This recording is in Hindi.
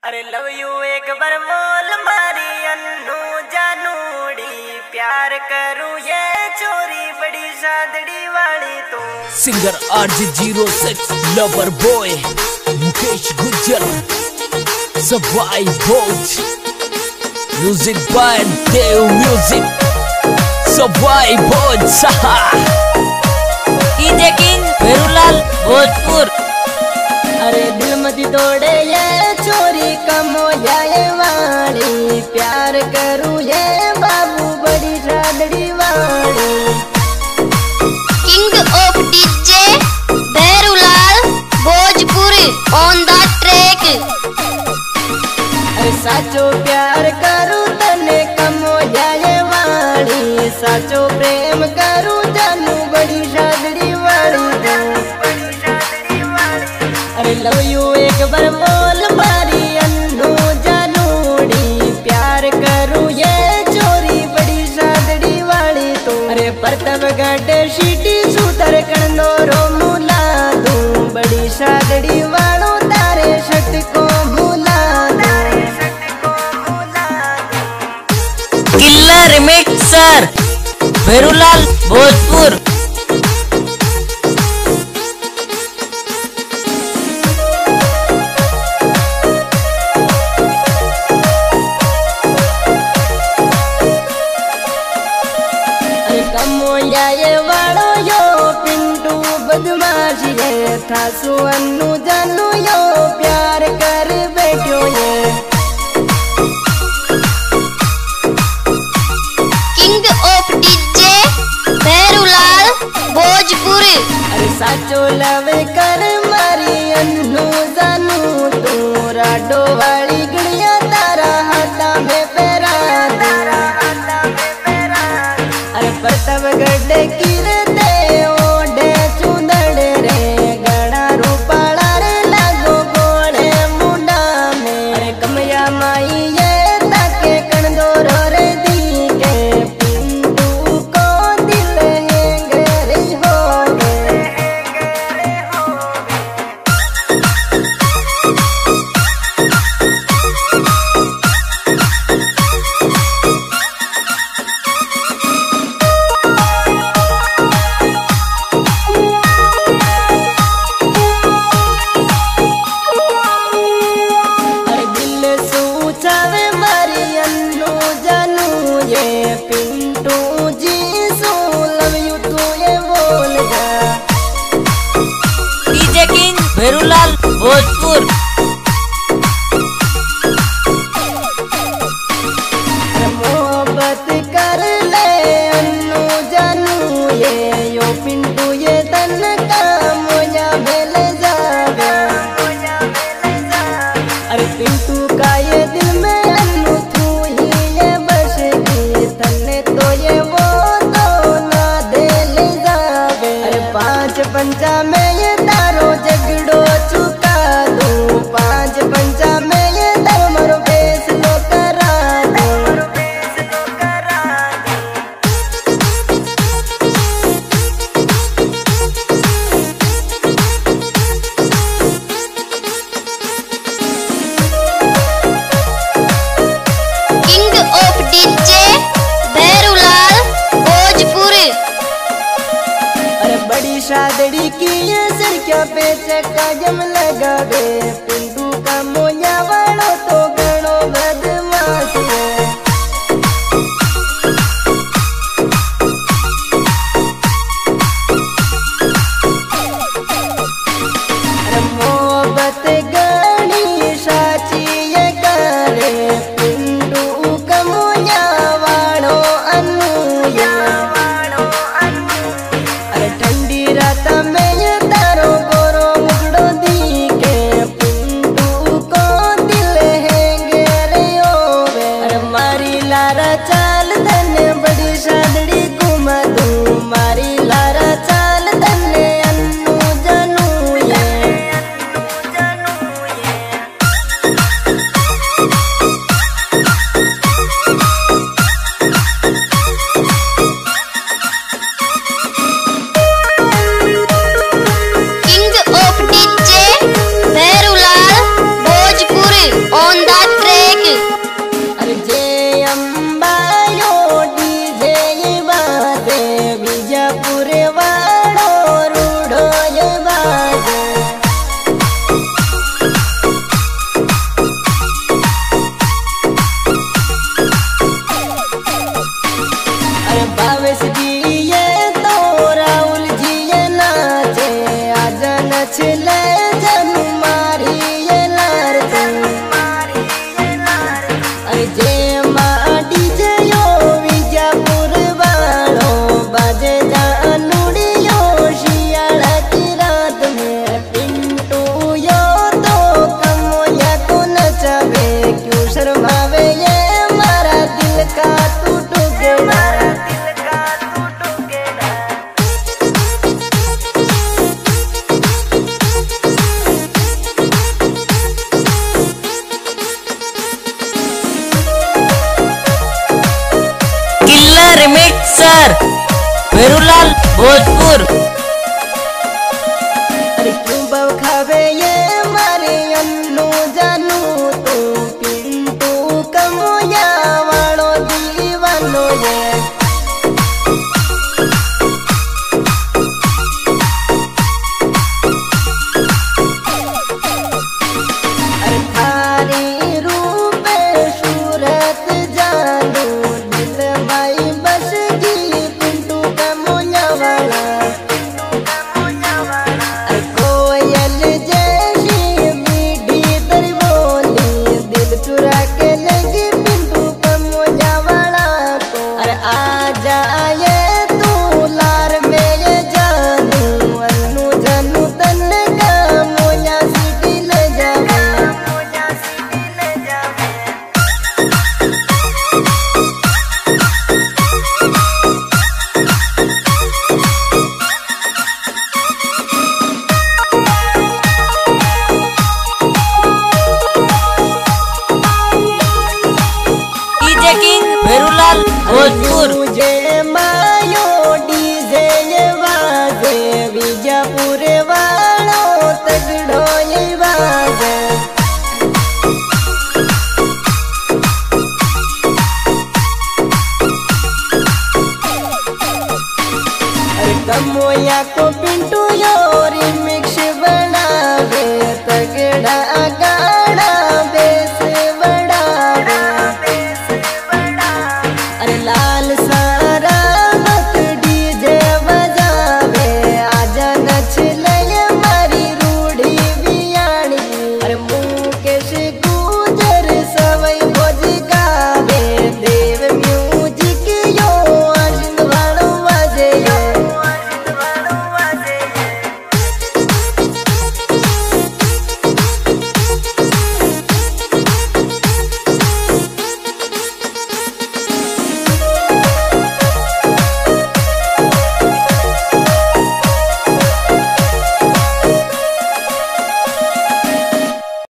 अरे लव यू एक बार बोल मारी अन्नू जानूड़ी, प्यार करूं ये चोरी बड़ी सादड़ी वाली तो। Singer RJ06 lover boy Mukesh Gujjar Sawai Bhoj music by Dev music Sawai Bhoj सहा डीजे किंग भेरूलाल भोजपुर। अरे दिल मती तोड़े ये चोरी कम हो जाए वाली, प्यार करूं ये बाबू बड़ी सादड़ी वाली। King of DJ Bherulal Bhojpur on the track. अरे साचो प्यार करूं तने कम हो जाए वाली, साचो प्रेम करूं जानू बड़ी सादड़ी वाली। अरे लव यू एक बार बोल मारी अन्नू जानूड़ी, प्यार करूं ये चोरी बड़ी सादड़ी वाली तो। अरे परतब गढ़ सीटी सूतर कंदोरो मुला दूं, बड़ी सादड़ी वालों तारे शट को भूला दूं। Killer mixer Bherulal Bhojpur. ये वालो यो पिंटू बदमाश ये था सु अन्नू जानू यो प्यार कर बैठो ये। King of DJ Bherulal Bhojpur. अरे साचो लव कर मारी अन्नू जानू तू, राडो वाली गड़िया तारा हाथा में पैरा तारा। अरे परतब गड्ढे कीरे दे ओढ़े चुंदड़े रे, गड़ा रूपाला रे लागो गोड़े मुंडा में। अरे कमया माई ये ताके कणदोरो रे दी के, पिंटू को दिल हेंगरे हो गए। Pintu ji so love you तू ये बोल जा। DJ king Bherulal Bhojpur. मोहब्बत कर ले अन्नू जानू ये यो पिंटू ये तन का मोया भेल जावे। अरे पिंटू का ये दिल में अन्नू तू ही ये बस की, तन्ने तो ये वो तो ना दे ले जावे। अरे पांच पंचा में ये तारो झगड़ो चुका दूं, पांच पंचा में ये धर्मरो फैसलो करा दूं। King of DJ Bherulal Bhojpur. अरे बड़ी सादड़ी की ये सड़किया पे चक्का जम लगा दे, पिंटू का मोया वालो तो गणो बदमाश है। अरे मोहब्बत गणी साची ये करे, पिंटू का मोया वालो अन्नूया। अरे ठंडी रात में ये तारो गोरो मुगड़ो दी के, भोजपुर। अरे क्यों बखावे ये मारे अन्नू जानू तू पिंटू कमोया वालो दीवानो ये भोजपुर। मुझे मायो डीजे वाजे विजयपुर वालो तगड़ो ये वाजे अरे कमोया को